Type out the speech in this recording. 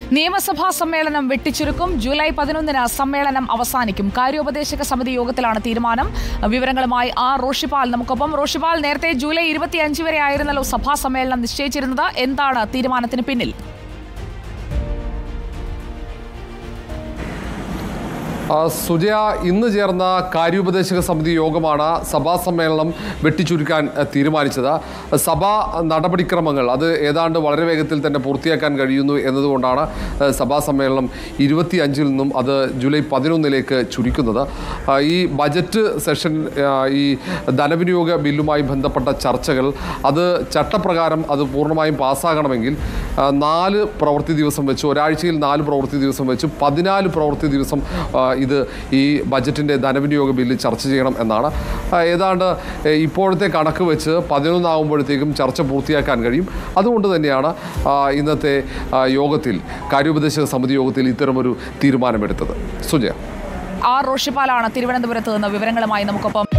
നിയമസഭാ സമ്മേളനം വെട്ടിച്ചുരുക്കും. ജൂലൈ 11-ന് സമ്മേളനം അവസാനിക്കും. കാര്യോപദേശക സമിതി യോഗത്തിലാണ് തീരുമാനം. വിവരങ്ങളുമായി റോഷിപാൽ നമുക്കൊപ്പം. റോഷിപാൽ, നേരത്തെ ജൂലൈ 25 വരെ ആയിരുന്നല്ലോ സഭാ സമ്മേളനം നിശ്ചയിച്ചിരുന്നത്. എന്താണ് തീരുമാനത്തിന് പിന്നിൽ? സുജയ, ഇന്ന് ചേർന്ന കാര്യോപദേശക സമിതി യോഗമാണ് സഭാ സമ്മേളനം വെട്ടിച്ചുരുക്കാൻ തീരുമാനിച്ചത്. സഭാ നടപടിക്രമങ്ങൾ അത് ഏതാണ്ട് വളരെ വേഗത്തിൽ തന്നെ പൂർത്തിയാക്കാൻ കഴിയുന്നു എന്നതുകൊണ്ടാണ് സഭാ സമ്മേളനം 25-ൽ നിന്നും അത് ജൂലൈ 11-ലേക്ക് ചുരുക്കുന്നത്. ഈ ബജറ്റ് സെഷൻ, ഈ ധനവിനിയോഗ ബില്ലുമായി ബന്ധപ്പെട്ട ചർച്ചകൾ അത് ചട്ടപ്രകാരം അത് പൂർണ്ണമായും പാസ്സാകണമെങ്കിൽ 4 പ്രവൃത്തി ദിവസം വെച്ച്, ഒരാഴ്ചയിൽ 4 പ്രവൃത്തി ദിവസം വെച്ച് 14 പ്രവൃത്തി ദിവസം ഇത് ഈ ബജറ്റിൻ്റെ ധനവിനിയോഗ ബില്ല് ചർച്ച ചെയ്യണം എന്നാണ്. ഏതാണ്ട് ഇപ്പോഴത്തെ കണക്ക് വെച്ച് 11 ആകുമ്പോഴത്തേക്കും ചർച്ച പൂർത്തിയാക്കാൻ കഴിയും. അതുകൊണ്ട് തന്നെയാണ് ഇന്നത്തെ യോഗത്തിൽ, കാര്യോപദേശക സമിതി യോഗത്തിൽ ഇത്തരമൊരു തീരുമാനമെടുത്തത്. സുജയ, റോഷിപാലാണ് തിരുവനന്തപുരത്ത് നിന്ന് വിവരങ്ങളുമായി നമുക്കൊപ്പം.